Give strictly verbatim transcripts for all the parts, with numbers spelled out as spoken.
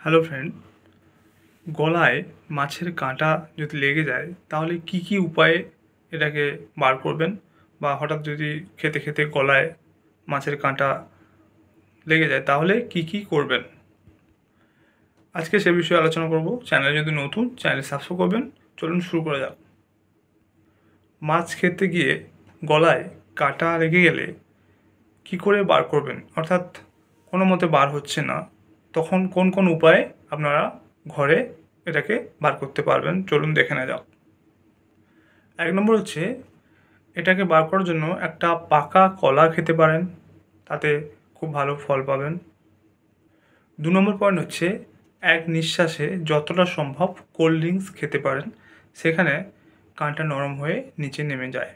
Hello friend, গলায় মাছের কাঁটা যদি লেগে যায় তাহলে কি কি উপায়ে এটাকে বার করবেন, বা হঠাৎ যদি খেতে খেতে গলায় মাছের কাঁটা লেগে যায় তাহলে কি কি করবেন। আজকে সে বিষয়ে আলোচনা করব। চ্যানেল যদি নতুন, চ্যানেল সাবস্ক্রাইব করবেন। চলুন শুরু করা যাক। মাছ খেতে গিয়ে গলায় কাঁটা লেগে গেলে কি করে বার করবেন, অর্থাৎ কোনো মতে বার হচ্ছে না, তখন কোন কোন উপায়ে আপনারা ঘরে এটাকে বার করতে পারবেন চলুন দেখে নেওয়া যাক। এক নম্বর হচ্ছে, এটাকে বার করার জন্য একটা পাকা কলা খেতে পারেন, তাতে খুব ভালো ফল পাবেন। দু নম্বর পয়েন্ট হচ্ছে, এক নিঃশ্বাসে যতটা সম্ভব কোল্ড ড্রিঙ্কস খেতে পারেন, সেখানে কাঁটা নরম হয়ে নিচে নেমে যায়।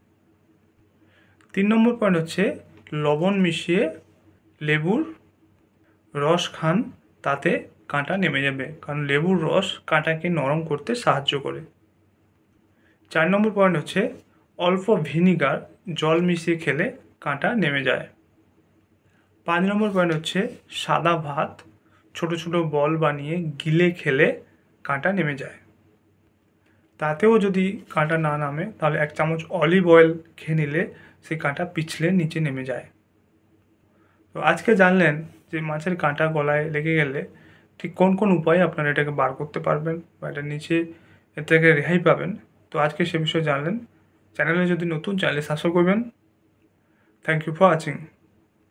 তিন নম্বর পয়েন্ট হচ্ছে, লবণ মিশিয়ে লেবুর রস খান, তাতে কাঁটা নেমে যাবে, কারণ লেবুর রস কাঁটাকে নরম করতে সাহায্য করে। চার নম্বর পয়েন্ট হচ্ছে, অল্প ভিনিগার জল মিশিয়ে খেলে কাঁটা নেমে যায়। পাঁচ নম্বর পয়েন্ট হচ্ছে, সাদা ভাত ছোট ছোট বল বানিয়ে গিলে খেলে কাঁটা নেমে যায়। তাতেও যদি কাঁটা না নামে তাহলে এক চামচ অলিভ অয়েল খেয়ে নিলে সেই কাঁটা পিছলে নিচে নেমে যায়। তো আজকে জানলেন যে মাছের কাঁটা গলায় লেগে গেলে ঠিক কোন কোন উপায়ে আপনারা এটাকে বার করতে পারবেন বা এটা নিচে এর থেকে রেহাই পাবেন। তো আজকে সে বিষয়ে জানলেন। চ্যানেলে যদি নতুন, চ্যানেলে সাবস্ক্রাইব করবেন। Thank you for watching.